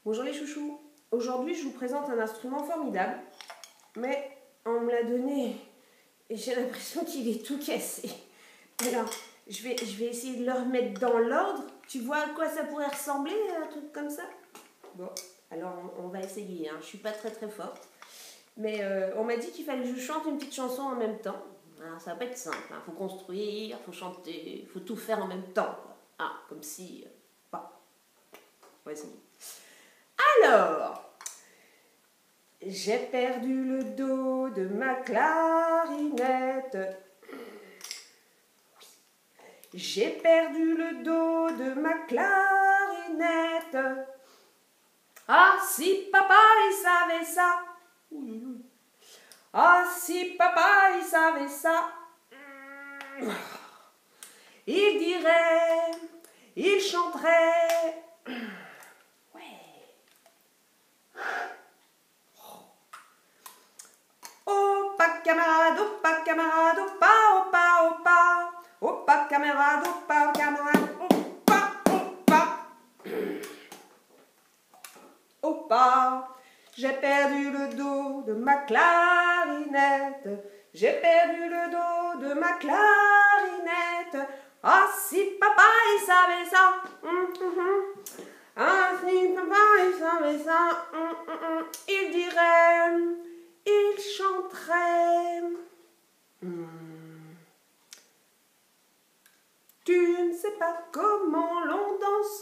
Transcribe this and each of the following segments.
Bonjour les chouchous. Aujourd'hui, je vous présente un instrument formidable, mais on me l'a donné et j'ai l'impression qu'il est tout cassé. Alors, je vais essayer de le remettre dans l'ordre. Tu vois à quoi ça pourrait ressembler, un truc comme ça? Bon, alors on va essayer. Hein. Je suis pas très forte, mais on m'a dit qu'il fallait que je chante une petite chanson en même temps. Alors, ça va pas être simple. Il faut construire, il faut chanter, il faut tout faire en même temps. Quoi. Ah, comme si... Bon, on va essayer. Alors, j'ai perdu le dos de ma clarinette. J'ai perdu le dos de ma clarinette. Ah, si papa il savait ça. Ah, si papa il savait ça. Il dirait, il chanterait. Camarade, opa, camarade, opa, opa, opa. Opa, camarade, opa, camarade, opa, opa. Opa, j'ai perdu le dos de ma clarinette. J'ai perdu le dos de ma clarinette. Ah, si papa il savait ça. Ah, si papa il savait ça. Il dirait... Il chanterait. Tu ne sais pas comment l'on danse.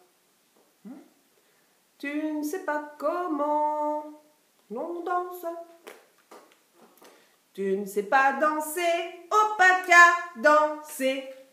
Tu ne sais pas comment l'on danse. Tu ne sais pas danser, oh pas qu'à danser.